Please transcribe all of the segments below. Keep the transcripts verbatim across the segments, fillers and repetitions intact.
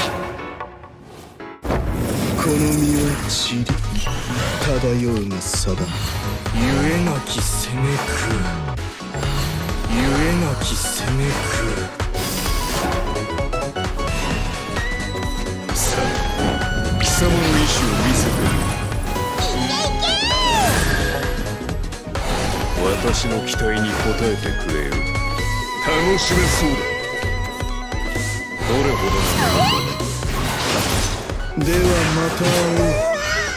この身は塵漂うが定め。 ゆえなき攻めくゆえなき攻めく。さあ貴様の意志を見せてみる。私の期待に応えてくれよ。楽しめそうだ。どれほどのものか。 ではまた会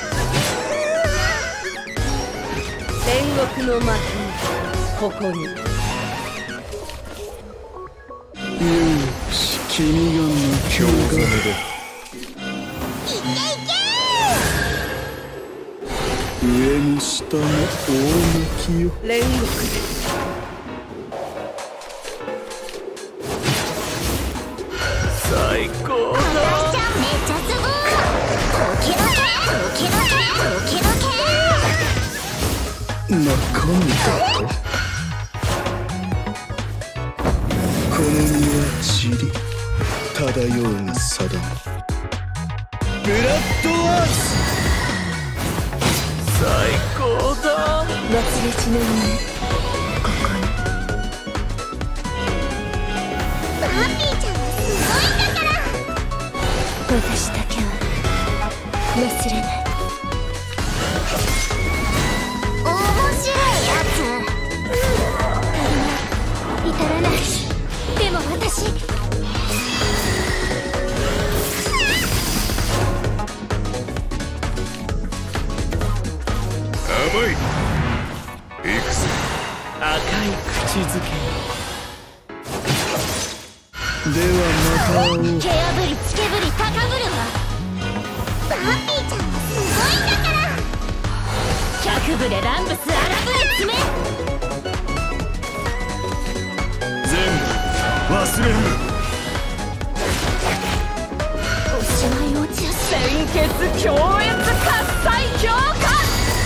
おう。天国の幕ここに。 おう。よし、君が向京こう攻めがで。 上も下も大向きよ。 煉獄で。 最高だ。 ちゃんめっちゃすごい。時々時々時々 中身だと。この身は塵漂うが定め。ブラッドアース。 最高だ。 忘れちのねここに。 バーピーちゃんはすごいんだから。 私だけは忘れない。 面白いやつ。至らない。でも私甘い。いくぜ。赤い口づけ。 ではまた会おう。 毛炙りつけぶり高ぶるわ。バーピーちゃんはすごいんだから。百ぶれ乱舞荒ぶれ爪。 全部忘れる。 おしまい落ちやすい。 鮮血強烈喝采強化。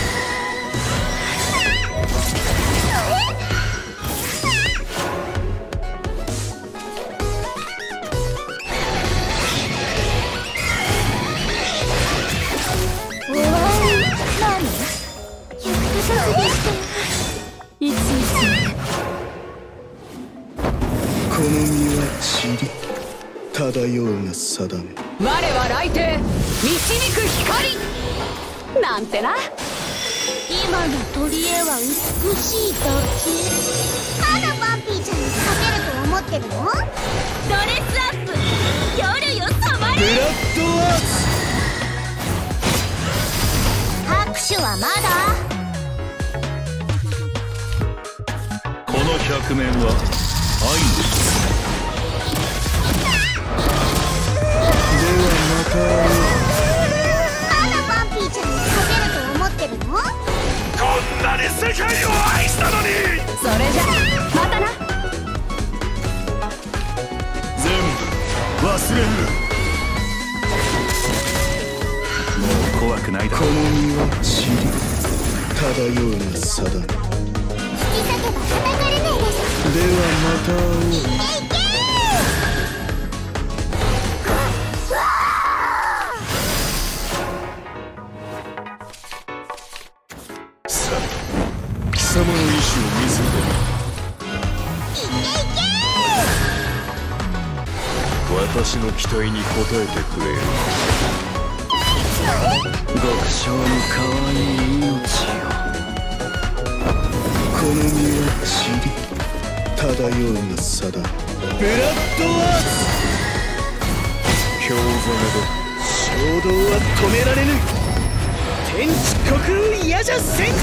いついつこの身は塵漂うが定め。 我は来帝導く光なんてな。 今の取り柄は美しいだけ。まだバンピーちゃんに勝てると思ってるの？ドレスアップ夜よ染まブれ。 ラッドアース。 拍手はまだ？ この百面は愛です。 ではまた会おう。 まだバンピーちゃんに勝てると思ってるの？ こんなに世界を愛したのに。 それじゃまたな。 全部忘れる。もう怖くないだろう。 この身は塵漂うが定め。 引き裂けば叩かれねえでしょ。 ではまた会おう。 いけいけさあ貴様の意志を見せてみる。私の期待に応えてくれよ。極小の可愛い命よ。 この身は塵漂うが定め。ブラッドアース。 京攻めで。 衝動は止められぬ。天地国王嫌じゃ戦陣。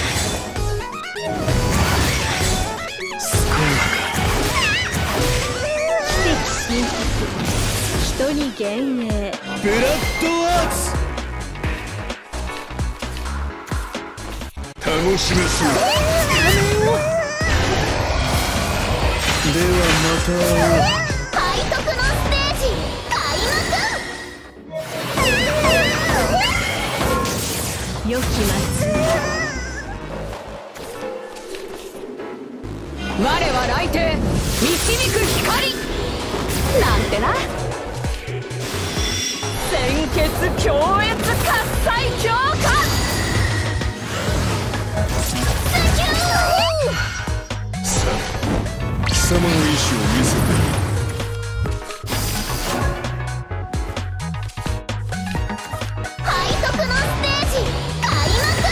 人に幻影。 ブラッドアーツ。 楽しめそう。 ではまた会おう。 背徳のステージ開幕。 良き末。我は来帝導く光なんてな。 血強烈喝采強化。 さあ貴様の意志を見せてみろ。 背徳のステージ開幕。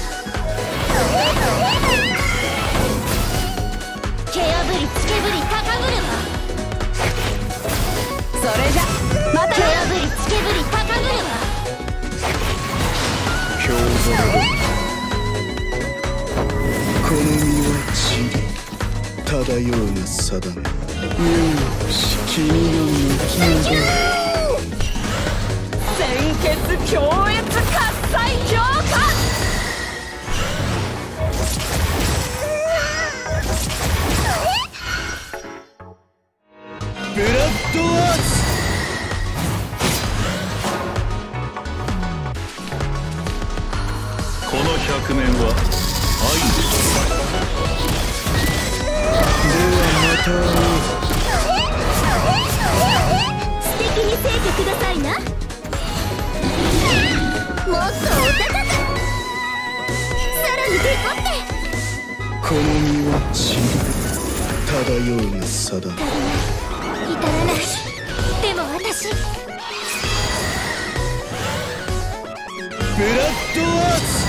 毛破りつけぶり高ぶるわ。 それじゃまた毛破りつけぶり高ぶるわ。 強者だ。 この身は塵漂うが定め。よし君が向きだ。 鮮血強烈喝采強化。 ブラッドアーツ。 この百面は愛です。 ではまた会おう。 素敵にせいてくださいな。もっとお高く。さらにデコって。 この身は塵漂うが定め。 至らない。でも私ブラッドアーツ。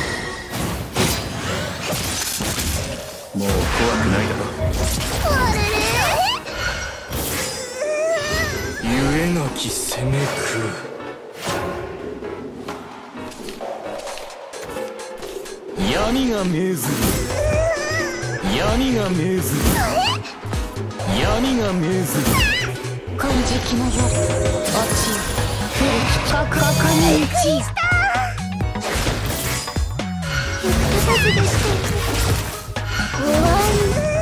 もう怖くないだろ。 あれれゆえなき攻めく。 闇が命ずる。闇が命ずる。闇が命ずる。 金色の夜落ちよ。古きここに打ちよ。行く形でして怖い。